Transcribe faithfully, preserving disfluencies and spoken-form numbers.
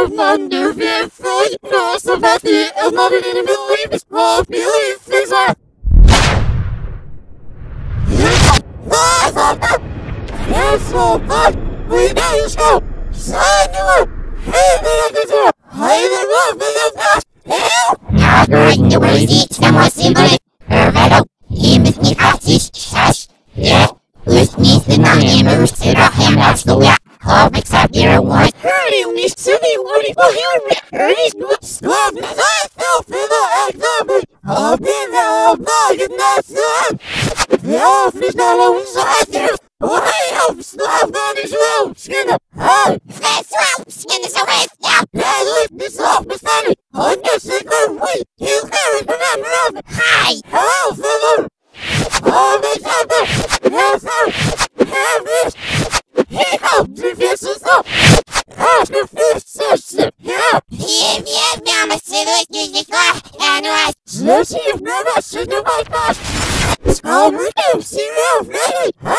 man nu vid fri. Nå så vet vi att man vill in i livet. Vad blir det så? Jag så bad. Vi är så. Säg nu. Hej det är så. Hej det var med det. Ja, du är inte väldigt snabb symbol. Överallt. Himmet ni faktiskt sas. Ja. Åtminstone nämmer stora hemlagsskola. Har exakt era ord. Hörde om ni silly ordet på helvete. Hörde ni något slavna sig för det ägna. Har bilda av laget nästan. Ja, för snälla hon säger. Och hej av slavna i slavskinna. Hej. För slavskinna så vet jag. Jag lyfter slavbeställning. Och nu sitter vi. Tillskäret på den röven. Hej. Hallå för dem. Oh, my God! Yes, sir! Have this! He helped the vessels up! After fifth session! Yeah! Yeah, yeah, now my silhouette is the car! And I... Let's see if never see the white boss! It's all reduced! See you, ready!